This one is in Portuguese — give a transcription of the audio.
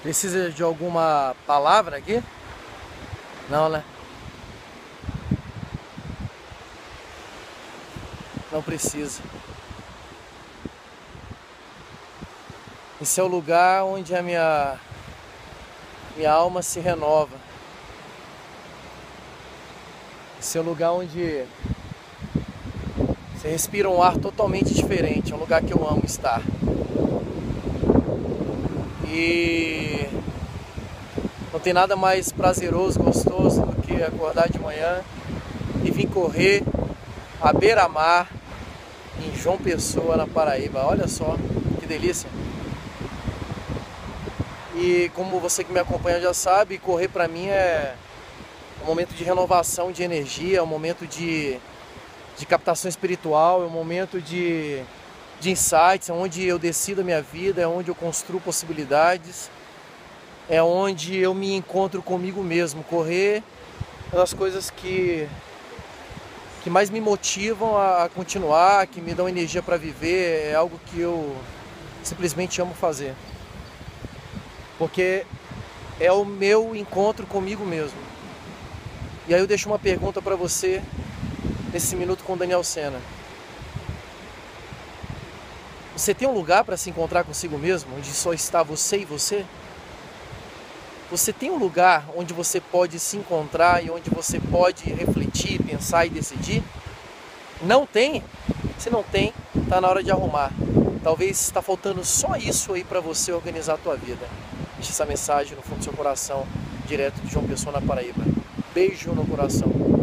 Precisa de alguma palavra aqui? Não, né? Não precisa. Esse é o lugar onde a minha alma se renova. Esse é o lugar onde você respira um ar totalmente diferente. É um lugar que eu amo estar. E não tem nada mais prazeroso, gostoso do que acordar de manhã e vir correr à beira-mar em João Pessoa, na Paraíba. Olha só que delícia. E como você que me acompanha já sabe, correr para mim é um momento de renovação de energia, é um momento de captação espiritual, é um momento de insights, é onde eu decido a minha vida, é onde eu construo possibilidades, é onde eu me encontro comigo mesmo. Correr é uma das coisas que mais me motivam a continuar, que me dão energia para viver, é algo que eu simplesmente amo fazer. Porque é o meu encontro comigo mesmo. E aí eu deixo uma pergunta para você nesse minuto com Daniel Sena. Você tem um lugar para se encontrar consigo mesmo, onde só está você e você? Você tem um lugar onde você pode se encontrar e onde você pode refletir, pensar e decidir? Não tem? Se não tem, está na hora de arrumar. Talvez está faltando só isso aí para você organizar a tua vida. Deixe essa mensagem no fundo do seu coração, direto de João Pessoa, na Paraíba. Beijo no coração.